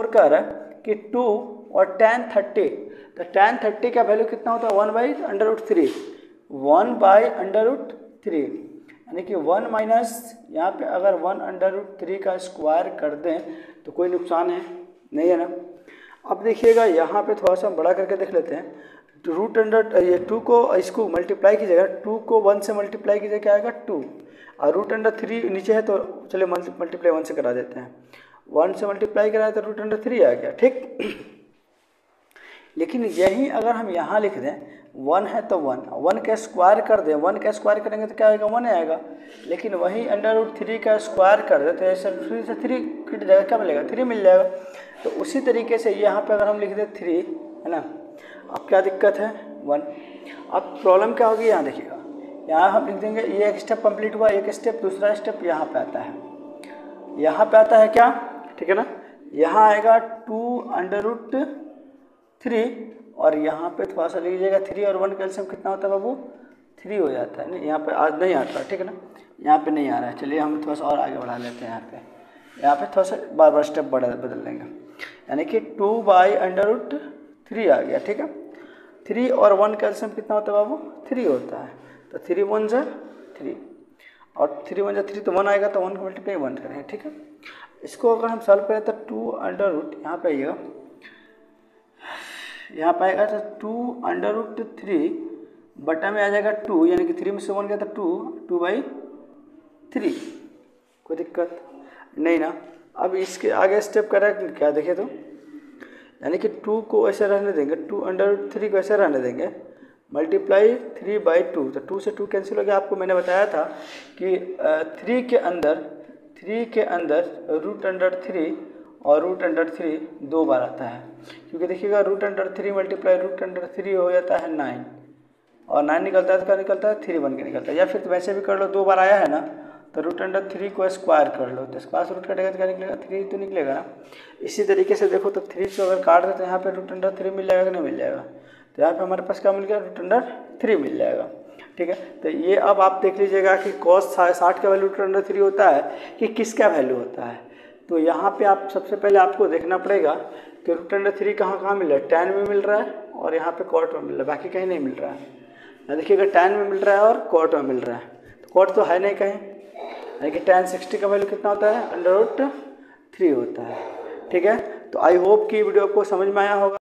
कह रहा है कि 2 और tan 30, तो tan 30 का वैल्यू कितना होता है 1/√3, 1/√3, यानी कि 1 माइनस यहाँ पे अगर 1/√3 का स्क्वायर कर दें तो कोई नुकसान है नहीं है ना। अब देखिएगा यहाँ पे थोड़ा सा हम बड़ा करके देख लेते हैं। ये 2 को इसको मल्टीप्लाई कीजिएगा, 2 को 1 से मल्टीप्लाई कीजिएगा क्या आएगा 2, और √3 नीचे है तो चलिए मल्टीप्लाई 1 से करा देते हैं, 1 से मल्टीप्लाई कराए तो √3 आ गया, ठीक। लेकिन यही अगर हम यहाँ लिख दें 1 है तो 1 का स्क्वायर कर दें, 1 का स्क्वायर करेंगे तो क्या आएगा 1 आएगा, लेकिन वही √3 का स्क्वायर कर दें तो ऐसे 3 से 3 कट जाएगा, क्या मिलेगा 3 मिल जाएगा। तो उसी तरीके से यहाँ पे अगर हम लिख दें 3 है ना, अब क्या दिक्कत है 1। अब प्रॉब्लम क्या होगी यहाँ देखिएगा, यहाँ हम लिख देंगे ये एक स्टेप कंप्लीट हुआ, एक स्टेप, दूसरा स्टेप यहाँ पे आता है, यहाँ पे आता है क्या, ठीक है ना, यहाँ आएगा 2√3 और यहाँ पे थोड़ा सा लीजिएगा 3 और 1 कैल्शियम कितना होता है बाबू 3 हो जाता है ना, यहाँ पे आज नहीं आता, ठीक है ना, यहाँ पे नहीं आ रहा है। चलिए हम थोड़ा सा और आगे बढ़ा लेते हैं, यहाँ पे थोड़ा सा बार बार स्टेप बदल लेंगे, यानी कि 2/√3 आ गया, ठीक है। 3 और 1 कैल्शियम कितना होता है बाबू 3 होता है, तो 3 1 जा 3 और 3 1 जा 3 तो 1 आएगा, तो 1 को मल्टीप्लाई 1 करेंगे, ठीक है। इसको अगर हम सॉल्व करें तो 2 यहाँ पे आइएगा, यहाँ पे आएगा तो 2√3 बटा में आ जाएगा 2, यानी कि 3 में से 1 गया तो 2/3, कोई दिक्कत नहीं ना। अब इसके आगे स्टेप करें क्या देखिए तो, यानी कि 2 को ऐसे रहने देंगे, 2√3 को ऐसे रहने देंगे, मल्टीप्लाई 3/2, तो 2 से 2 कैंसिल हो गया। आपको मैंने बताया था कि 3 के अंदर √3 और √3 2 बार आता है, क्योंकि देखिएगा √3 मल्टीप्लाई √3 हो जाता है 9, और 9 निकलता है तो क्या निकलता है 3 बन के निकलता है, या फिर तो वैसे भी कर लो, 2 बार आया है ना, तो √3 को स्क्वायर कर लो, तो स्क्वायर से रूट कटेगा तो क्या निकलेगा 3 तो निकलेगा ना। इसी तरीके से देखो तो 3 से अगर काट दे तो यहाँ पे √3 मिल जाएगा कि नहीं मिल जाएगा, तो यहाँ पे हमारे पास क्या मिल गया √3 मिल जाएगा, ठीक है। तो ये अब आप देख लीजिएगा कि cos 60 का वैल्यू √3 होता है कि किसका वैल्यू होता है। तो यहाँ पे आप सबसे पहले आपको देखना पड़ेगा कि √3 कहाँ मिल रहा है, tan में मिल रहा है और यहाँ पे cot में मिल रहा है, बाकी कहीं नहीं मिल रहा है। देखिएगा tan में मिल रहा है और cot में मिल रहा है, तो cot तो है नहीं कहीं, यानी कि tan 60 का वैल्यू कितना होता है √3 होता है, ठीक है। तो आई होप कि वीडियो आपको समझ में आया होगा।